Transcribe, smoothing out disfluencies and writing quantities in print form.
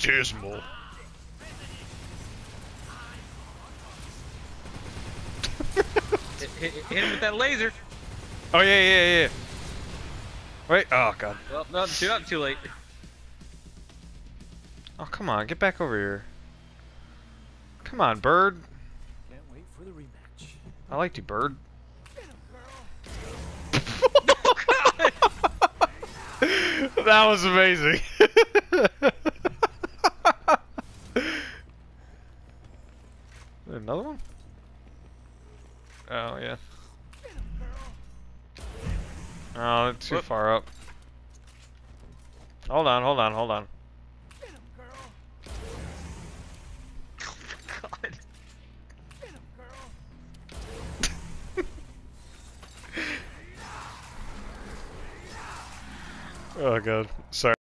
Baptismal. Hit him with that laser. Oh yeah. Wait. Oh god. Well, no, too late. Oh come on, get back over here. Come on, bird. Can't wait for the rematch. I liked you, bird. That was amazing. Another one? Oh yeah. Oh, it's too far up. Hold on. God. Oh god. Sorry.